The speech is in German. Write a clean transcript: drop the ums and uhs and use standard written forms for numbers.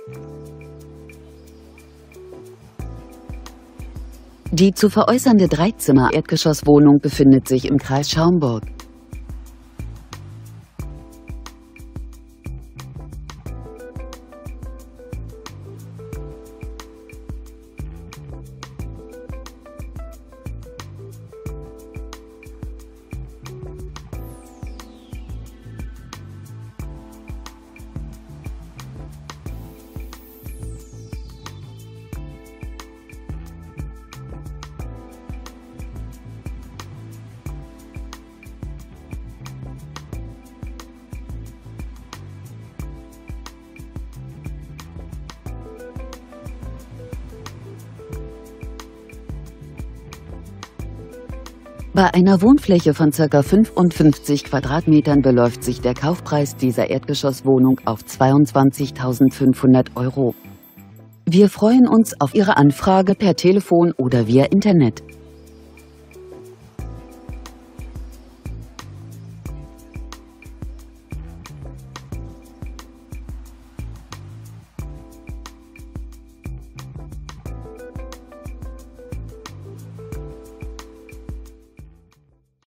Die zu veräußernde Dreizimmer-Erdgeschosswohnung befindet sich im Kreis Schaumburg. Bei einer Wohnfläche von ca. 55 Quadratmetern beläuft sich der Kaufpreis dieser Erdgeschosswohnung auf 22.500 €. Wir freuen uns auf Ihre Anfrage per Telefon oder via Internet.